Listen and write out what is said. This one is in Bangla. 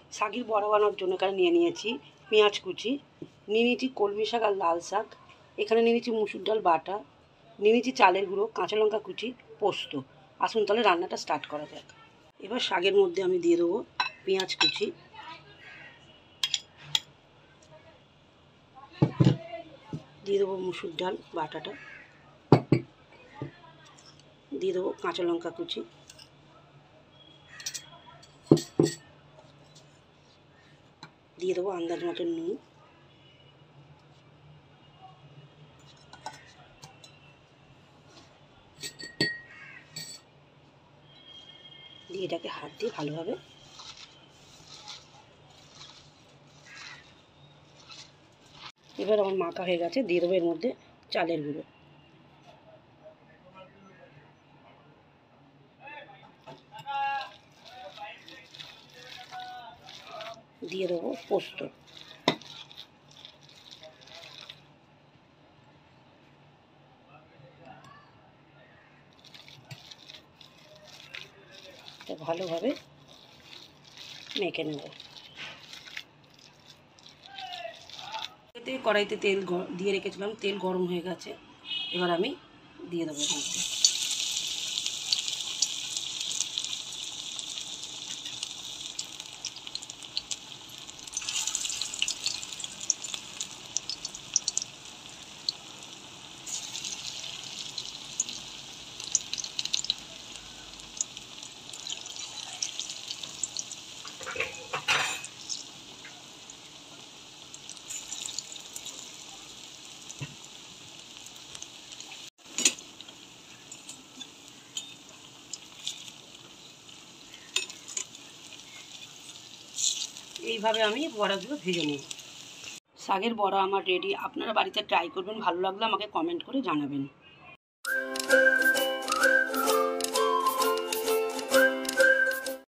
শাকের বড়া বানানোর জন্য এখানে নিয়ে নিয়েছি পেঁয়াজ কুচি, নিয়ে নিয়েছি কলমি শাক আর লাল শাক, এখানে নিয়ে নিয়েছি মুসুর ডাল বাটা, নিয়ে নিয়েছি চালের গুঁড়ো, কাঁচা লঙ্কা কুচি, পোস্ত। আসুন তাহলে রান্নাটা স্টার্ট করা যাক। এবার শাকের মধ্যে আমি দিয়ে দেবো পেঁয়াজ কুচি, দিয়ে দেবো মুসুর ডাল বাটাটা, দিয়ে দেবো কাঁচা লঙ্কা কুচি, দিয়ে দেবো আন্দাজ মতো নুন, দিয়ে এটাকে হাত দিয়ে ভালোভাবে এবার আমার মাখা হয়ে গেছে। দিয়ে দেবো এর মধ্যে চালের গুঁড়ো, দিয়ে দেবো পোস্ত, ভালোভাবে মেখে নেব। কড়াইতে তেল দিয়ে রেখেছিলাম, তেল গরম হয়ে গেছে। এবার আমি দিয়ে দেবো এর মধ্যে। এইভাবে আমি বড়াগুলো ভেজে নেব। শাকের বড়া আমার রেডি। আপনারা বাড়িতে ট্রাই করবেন, ভালো লাগলে আমাকে কমেন্ট করে জানাবেন।